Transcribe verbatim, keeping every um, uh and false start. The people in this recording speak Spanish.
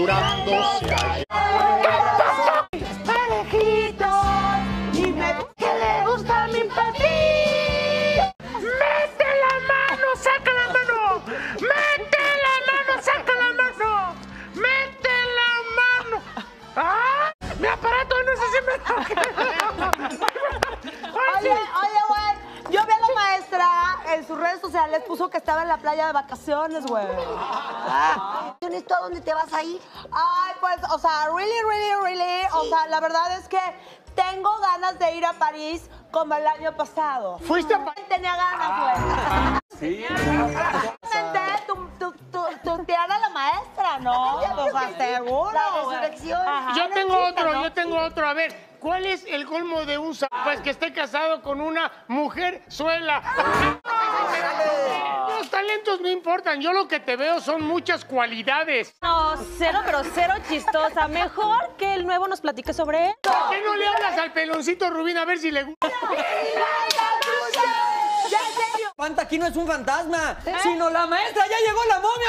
aventurándose allá. Parejitos, dime que le gusta mi papi. ¡Mete la mano, saca la mano! ¡Mete la mano, saca la mano! ¡Mete la mano! ¡Ah! ¡Mi aparato no sé si me... Oye, oye, güey, yo vi a la maestra en sus redes sociales, puso que estaba en la playa de vacaciones, güey. Ah. ¿Tú a dónde te vas a ir? Ay, pues, o sea, really, really, really, o sea, la verdad es que tengo ganas de ir a París como el año pasado. ¿Fuiste a París? Tenía ganas, güey. Sí. Tu, tu, tu, tutear a la maestra, ¿no? O sea, seguro. La resurrección. Yo tengo otro, yo tengo otro. A ver, ¿cuál es el colmo de un sapo? Pues que esté casado con una mujer suela. Los talentos no importan. Yo lo que te veo son muchas cualidades. No, cero, pero cero chistosa. Mejor que el nuevo nos platique sobre él. ¿Por qué no le hablas al peloncito Rubín a ver si le gusta? Fanta aquí no es un fantasma, sino la maestra. ¡Ya llegó la momia!